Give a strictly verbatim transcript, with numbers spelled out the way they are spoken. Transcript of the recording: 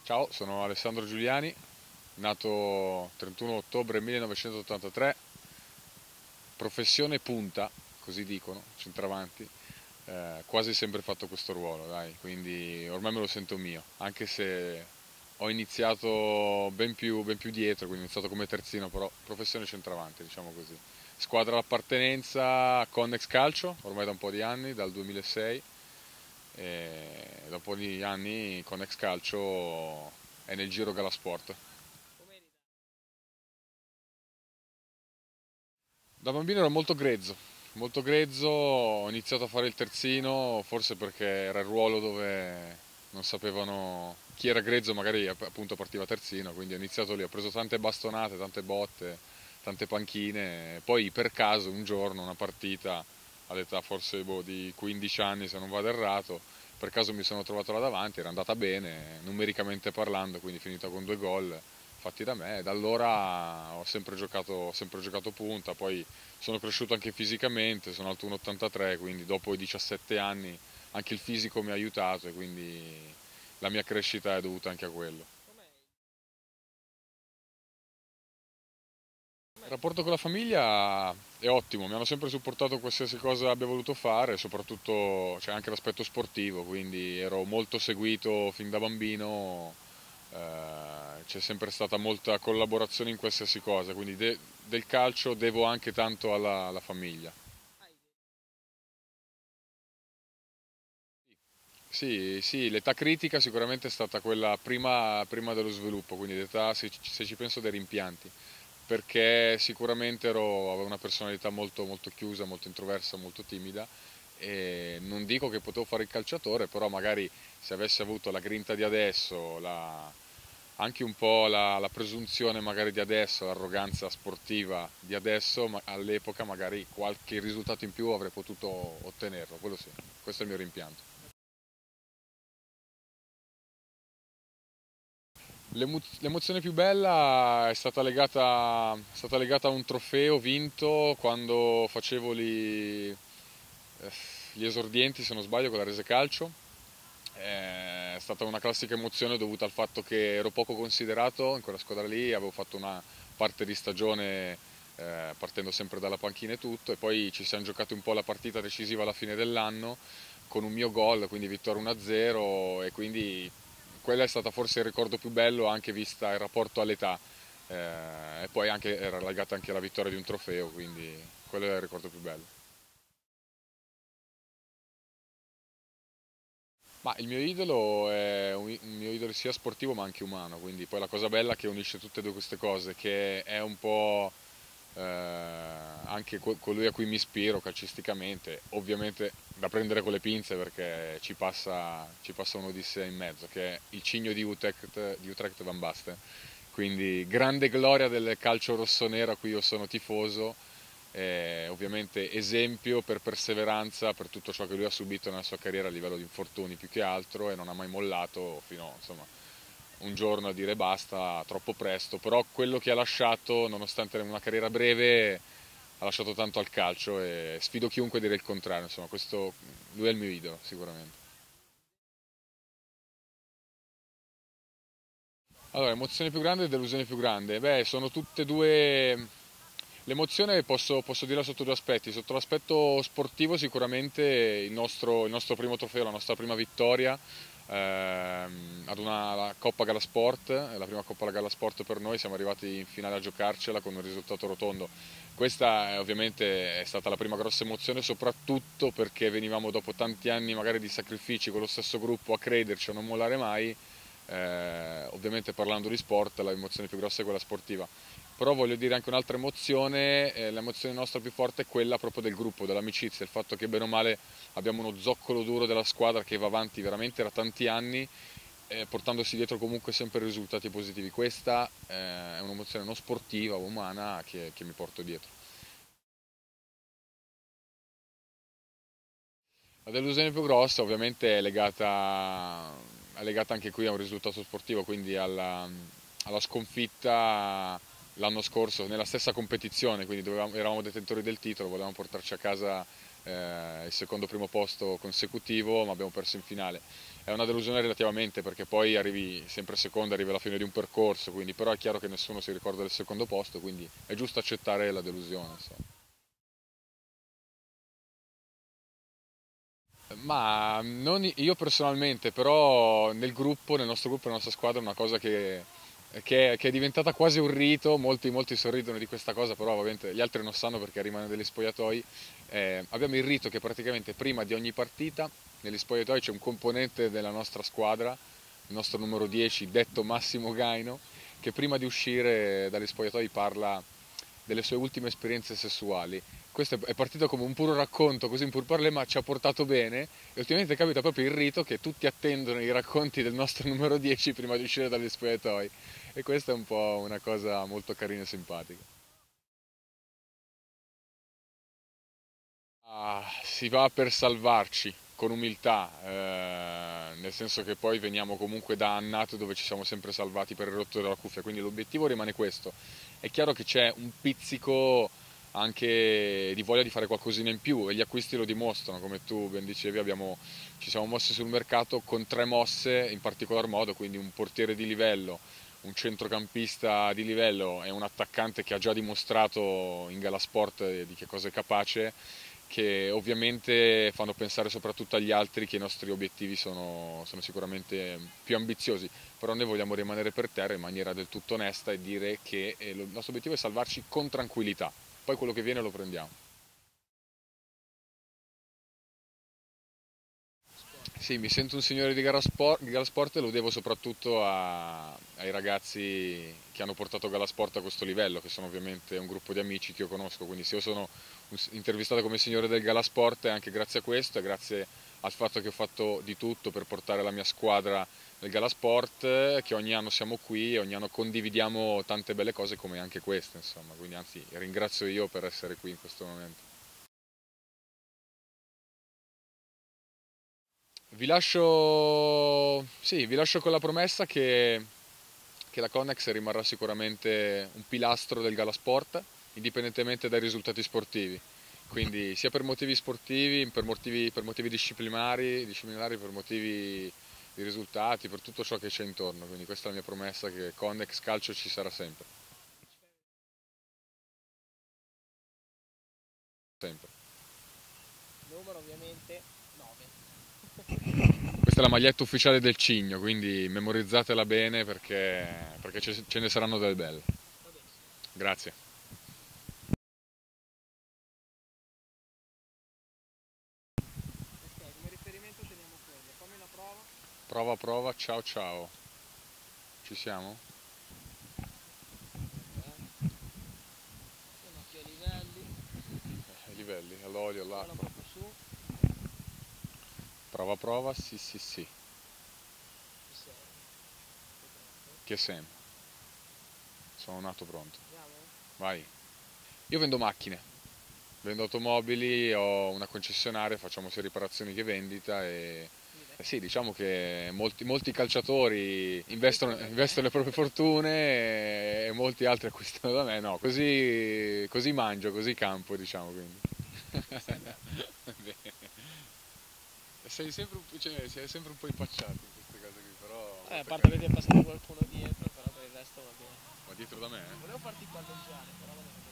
Ciao, sono Alessandro Giuliani, nato trentuno ottobre millenovecentottantatré, professione punta, così dicono, centravanti, eh, quasi sempre fatto questo ruolo, dai, quindi ormai me lo sento mio, anche se ho iniziato ben più, ben più dietro, quindi ho iniziato come terzino, però professione centravanti, diciamo così. Squadra d'appartenenza Connex Calcio, ormai da un po' di anni, dal duemilasei, e da un po' di anni Connex Calcio è nel Giro Galasport. Da bambino ero molto grezzo, molto grezzo, ho iniziato a fare il terzino, forse perché era il ruolo dove non sapevano chi era grezzo, magari appunto partiva terzino, quindi ho iniziato lì, ho preso tante bastonate, tante botte, tante panchine, e poi per caso un giorno una partita all'età forse boh, di quindici anni se non vado errato, per caso mi sono trovato là davanti, era andata bene, numericamente parlando, quindi finita con due gol fatti da me, e da allora ho sempre giocato, ho sempre giocato punta, poi sono cresciuto anche fisicamente, sono alto uno virgola ottantatré, quindi dopo i diciassette anni anche il fisico mi ha aiutato e quindi la mia crescita è dovuta anche a quello. Il rapporto con la famiglia è ottimo, mi hanno sempre supportato qualsiasi cosa abbia voluto fare, soprattutto c'è anche l'aspetto sportivo, quindi ero molto seguito fin da bambino, eh, c'è sempre stata molta collaborazione in qualsiasi cosa, quindi de- del calcio devo anche tanto alla, alla famiglia. Sì, sì, l'età critica sicuramente è stata quella prima, prima dello sviluppo, quindi l'età, se, ci se ci penso, dei rimpianti, perché sicuramente ero, avevo una personalità molto, molto chiusa, molto introversa, molto timida e non dico che potevo fare il calciatore, però magari se avessi avuto la grinta di adesso, la- anche un po' la, la presunzione magari di adesso, l'arroganza sportiva di adesso, ma all'epoca magari qualche risultato in più avrei potuto ottenerlo, quello sì, questo è il mio rimpianto. L'emo- L'emozione più bella è stata legata, è stata legata a un trofeo vinto quando facevo gli, eh, gli esordienti, se non sbaglio, con la Rese Calcio. È stata una classica emozione dovuta al fatto che ero poco considerato in quella squadra lì, avevo fatto una parte di stagione eh, partendo sempre dalla panchina e tutto, e poi ci siamo giocati un po' la partita decisiva alla fine dell'anno con un mio gol, quindi vittoria uno a zero, e quindi quella è stata forse il ricordo più bello anche vista il rapporto all'età, eh, e poi anche, era legata anche alla vittoria di un trofeo, quindi quello è il ricordo più bello. Ma il mio idolo è un, un mio idolo sia sportivo ma anche umano, quindi poi la cosa bella che unisce tutte e due queste cose, che è un po' eh, anche co- colui a cui mi ispiro calcisticamente, ovviamente da prendere con le pinze perché ci passa, ci passa un'odissea in mezzo, che è il Cigno di Utrecht, di Utrecht Van Basten, quindi grande gloria del calcio rossonero a cui io sono tifoso, eh, ovviamente esempio per perseveranza per tutto ciò che lui ha subito nella sua carriera a livello di infortuni più che altro, e non ha mai mollato fino insomma, un giorno a dire basta, troppo presto, però quello che ha lasciato, nonostante una carriera breve, ha lasciato tanto al calcio e sfido chiunque a dire il contrario, insomma, questo, lui è il mio idolo sicuramente. Allora, emozione più grande e delusione più grande? Beh, sono tutte e due. L'emozione posso, posso dirla sotto due aspetti. Sotto l'aspetto sportivo sicuramente il nostro, il nostro primo trofeo, la nostra prima vittoria ehm, ad una la Coppa Galasport, la prima Coppa Galasport per noi, siamo arrivati in finale a giocarcela con un risultato rotondo. Questa è, ovviamente è stata la prima grossa emozione, soprattutto perché venivamo dopo tanti anni magari di sacrifici con lo stesso gruppo a crederci, a non mollare mai. Eh, ovviamente parlando di sport l'emozione più grossa è quella sportiva, però voglio dire anche un'altra emozione, eh, l'emozione nostra più forte è quella proprio del gruppo, dell'amicizia, il fatto che bene o male abbiamo uno zoccolo duro della squadra che va avanti veramente da tanti anni, eh, portandosi dietro comunque sempre risultati positivi. Questa eh, è un'emozione non sportiva, umana, che, che mi porto dietro. La delusione più grossa ovviamente è legata, è legata anche qui a un risultato sportivo, quindi alla, alla sconfitta l'anno scorso nella stessa competizione, quindi dovevamo- eravamo detentori del titolo, volevamo portarci a casa eh, il secondo primo posto consecutivo, ma abbiamo perso in finale. È una delusione relativamente, perché poi arrivi sempre secondo, arrivi alla fine di un percorso, quindi, però è chiaro che nessuno si ricorda del secondo posto, quindi è giusto accettare la delusione, insomma. Ma non io personalmente, però nel gruppo, nel nostro gruppo, nella nostra squadra è una cosa che, che è, che è diventata quasi un rito, molti, molti sorridono di questa cosa, però ovviamente gli altri non sanno perché rimane degli spogliatoi. Eh, abbiamo il rito che praticamente prima di ogni partita negli spogliatoi c'è un componente della nostra squadra, il nostro numero dieci, detto Massimo Gaino, che prima di uscire dagli spogliatoi parla delle sue ultime esperienze sessuali. Questo è partito come un puro racconto, così un pur parler, ma ci ha portato bene e ultimamente capita proprio il rito che tutti attendono i racconti del nostro numero dieci prima di uscire dagli spogliatoi e questa è un po' una cosa molto carina e simpatica. Ah, si va per salvarci con umiltà, eh, nel senso che poi veniamo comunque da annate dove ci siamo sempre salvati per il rotto della cuffia, quindi l'obiettivo rimane questo. È chiaro che c'è un pizzico anche di voglia di fare qualcosina in più e gli acquisti lo dimostrano, come tu ben dicevi, abbiamo, ci siamo mossi sul mercato con tre mosse in particolar modo, quindi un portiere di livello, un centrocampista di livello e un attaccante che ha già dimostrato in Galasport di che cosa è capace, che ovviamente fanno pensare soprattutto agli altri che i nostri obiettivi sono, sono sicuramente più ambiziosi, però noi vogliamo rimanere per terra in maniera del tutto onesta e dire che eh, il nostro obiettivo è salvarci con tranquillità, poi quello che viene lo prendiamo. Sì, mi sento un signore di Galasport, di Galasport e lo devo soprattutto a- ai ragazzi che hanno portato Galasport a questo livello, che sono ovviamente un gruppo di amici che io conosco, quindi se io sono un- intervistato come signore del Galasport è anche grazie a questo, è grazie al fatto che ho fatto di tutto per portare la mia squadra nel Galasport, eh, che ogni anno siamo qui e ogni anno condividiamo tante belle cose come anche queste, insomma, quindi anzi ringrazio io per essere qui in questo momento. Vi lascio, sì, vi lascio con la promessa che, che la Connex rimarrà sicuramente un pilastro del Galasport, indipendentemente dai risultati sportivi. Quindi sia per motivi sportivi, per motivi, per motivi disciplinari, disciplinari, per motivi di risultati, per tutto ciò che c'è intorno. Quindi questa è la mia promessa che Connex Calcio ci sarà sempre. Sempre. Numero ovviamente nove. Questa è la maglietta ufficiale del Cigno, quindi memorizzatela bene perché, perché ce ce ne saranno delle belle. Va benissimo. Grazie. Ok, come riferimento teniamo quello. Fammi la prova. Prova, prova, ciao ciao. Ci siamo? Ok. Sono qui a livelli. Eh, I livelli, all'olio, Guarda all'acqua. proprio su. Prova, prova, sì, sì, sì. Ci sei. Sei pronto? Che sem? Sono nato pronto. Andiamo? Vai. Io vendo macchine, vendo automobili, ho una concessionaria, facciamo sia riparazioni che vendita e Guida. eh sì, diciamo che molti, molti calciatori investono, Da te? investono le proprie fortune e molti altri acquistano da me, no, così, così mangio, così campo, diciamo quindi. Mi stai bene. Sei sempre, un, cioè, sei sempre un po' impacciato in queste cose qui, però Eh, a molto parte carino. vedere passare qualcuno dietro, però per il resto va bene. Ma dietro da me, Volevo eh? farti palleggiare, però va bene.